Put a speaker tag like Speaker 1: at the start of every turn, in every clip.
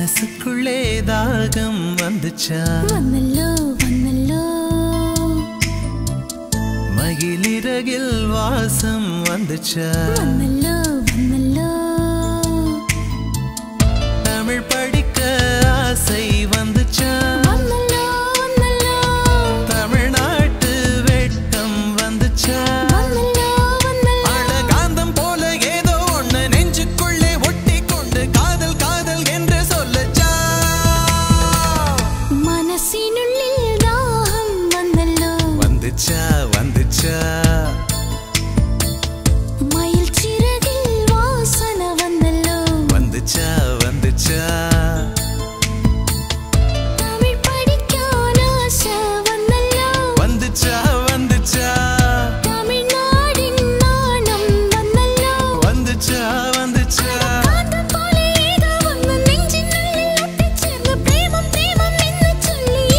Speaker 1: மனசுக்குள்ளே தாகம் வந்துச்சா
Speaker 2: வந்தல்லோ வந்தல்லோ
Speaker 1: மகிழிரகில் வாசம் வந்துச்சா
Speaker 2: வந்தல்லோ வந்தல்லோ
Speaker 1: தமிழ் படிக்க ஆசை வந்துச்சா
Speaker 2: வந்தல்லோ வந்தல்லோ
Speaker 1: தமிழ்நாட்டு வெட்கம் வந்துச்சா
Speaker 2: வந்தல்லோ வந்தல்லோ
Speaker 1: அழகாந்தம் போல ஏதோ ஒண்ணு நெஞ்சுக்குள்ளே ஒட்டி கொண்டு காதல் காதல் என்று சொல்லச்சா
Speaker 2: மனசினுள்ளில் தாகம் வந்தல்லோ
Speaker 1: வந்துச்சா வந்துச்சா
Speaker 2: மயில் சிறகில் வாசனை வந்தல்லோ
Speaker 1: வந்துச்சா வந்துச்சா
Speaker 2: தமிழ் படிக்கான ஆசை வந்தல்லோ
Speaker 1: வந்துச்சா வந்துச்சா
Speaker 2: தமிழ்நாடின் நாணம் வந்தல்லோ
Speaker 1: வந்துச்சா வந்துச்சா
Speaker 2: காந்தம் போல ஏதோ ஒன்று நெஞ்சினுள்ளில் ஒட்டிச் சேர்ந்து பிரேமம் பிரேமம் என்று சொல்லி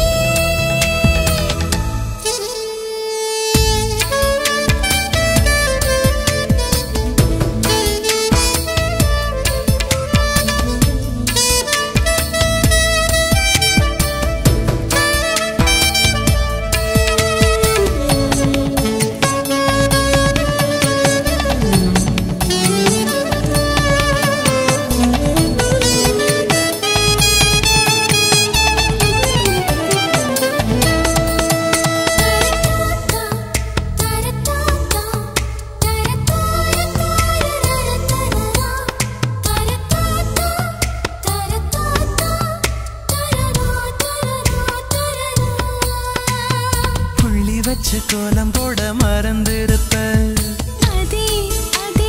Speaker 1: புள்ளி வச்சு கோலம் போட மறந்திருப்ப
Speaker 2: அதே அதே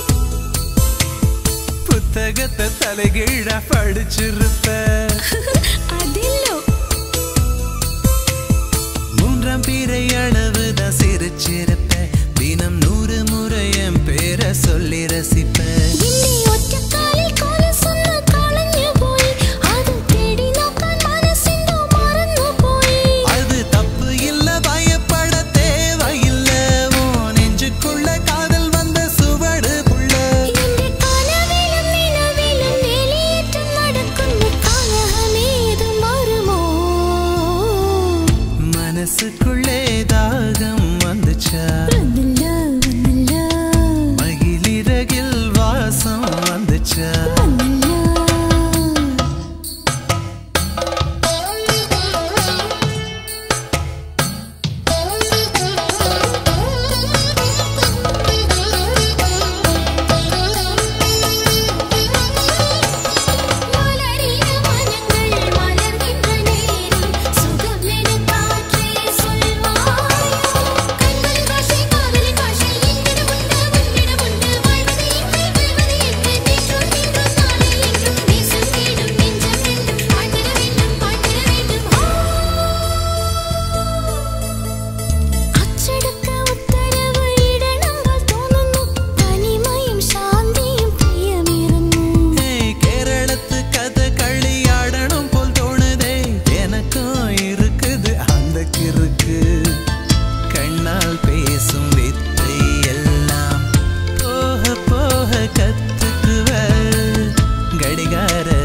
Speaker 1: புத்தகத்தை தலைகீழா படிச்சிருப்ப
Speaker 2: அதில்லோ
Speaker 1: மூன்றாம் பிறை அளவுதான் சிரிச்சிருப்ப தினம் 100 முறை என் பேரை சொல்லி ரசிப்ப
Speaker 2: இன்னி ஒற்ற காலில் கோல சொன்ன காலஞ்சு போய் அது தேடி நோக்கான் மனசிந்தோ மறந்து போய்
Speaker 1: அது தப்பு இல்ல பயப்பட தேவையில்ல ஓ நெஞ்சுக்குள்ள காதல் வந்த சுவடு புள்ள
Speaker 2: இந்த கனவிலும் நிலவிலும் வெளியேற்றம் நடக்கும் காலமேது மாறுமோ
Speaker 1: மனசுக்குள்ளே தாகம் வந்துச்சா
Speaker 2: வந்தல்லோ வந்தல்லோ
Speaker 1: மகிழிரகில் வாசம் வந்துச்சா
Speaker 2: வந்தல்லோ மலரின மனங்கள் மலர்கின்ற நேரம் சுகம் என காற்றே சொல்வாயோ கண்களின் பாஷை காதலின் பாஷை என்னிடம் உண்டு வாழ்வது எங்கே வெல்வது எங்கே நேற்றும் இன்றும் நாளை என்றும் நேசம் தேடும் நெஞ்சம் என்றும் வாழ்ந்திட வேண்டும் அச்செடுக்க உத்தரவு இட நம்பல் தோணுന്നു தனிமையும் சாந்தியும் பிரியமிருന്നു
Speaker 1: ஏய், கேரளத்து கதை களியாடணும் போல் தோணுதே எனக்கும் இருக்குது அந்த கிறுக்கு கண்ணால் பேசும் வித்தை எல்லாம் போக போக கத்துக்குவ கடிகார